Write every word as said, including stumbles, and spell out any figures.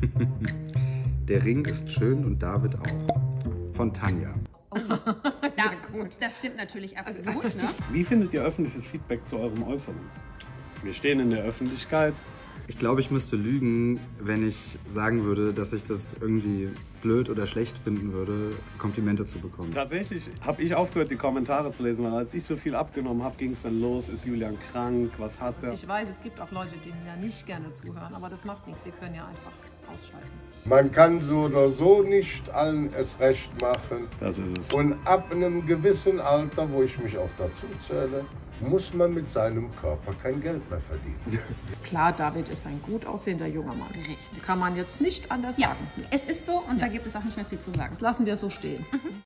Der Ring ist schön und David auch. Von Tanja. Oh. Ja, gut. Das stimmt natürlich absolut. Also, ne? Wie findet ihr öffentliches Feedback zu eurem Äußeren? Wir stehen in der Öffentlichkeit. Ich glaube, ich müsste lügen, wenn ich sagen würde, dass ich das irgendwie blöd oder schlecht finden würde, Komplimente zu bekommen. Tatsächlich habe ich aufgehört, die Kommentare zu lesen, weil als ich so viel abgenommen habe, ging es dann los. Ist Julian krank? Was hat er? Ich weiß, es gibt auch Leute, die mir ja nicht gerne zuhören, aber das macht nichts. Sie können ja einfach ausschalten. Man kann so oder so nicht allen es recht machen. Das ist es. Und ab einem gewissen Alter, wo ich mich auch dazu zähle, muss man mit seinem Körper kein Geld mehr verdienen. Klar, David ist ein gut aussehender junger Mann. Richtig. Kann man jetzt nicht anders Ja, sagen. es ist so und ja. Da gibt es auch nicht mehr viel zu sagen. Das lassen wir so stehen. Mhm.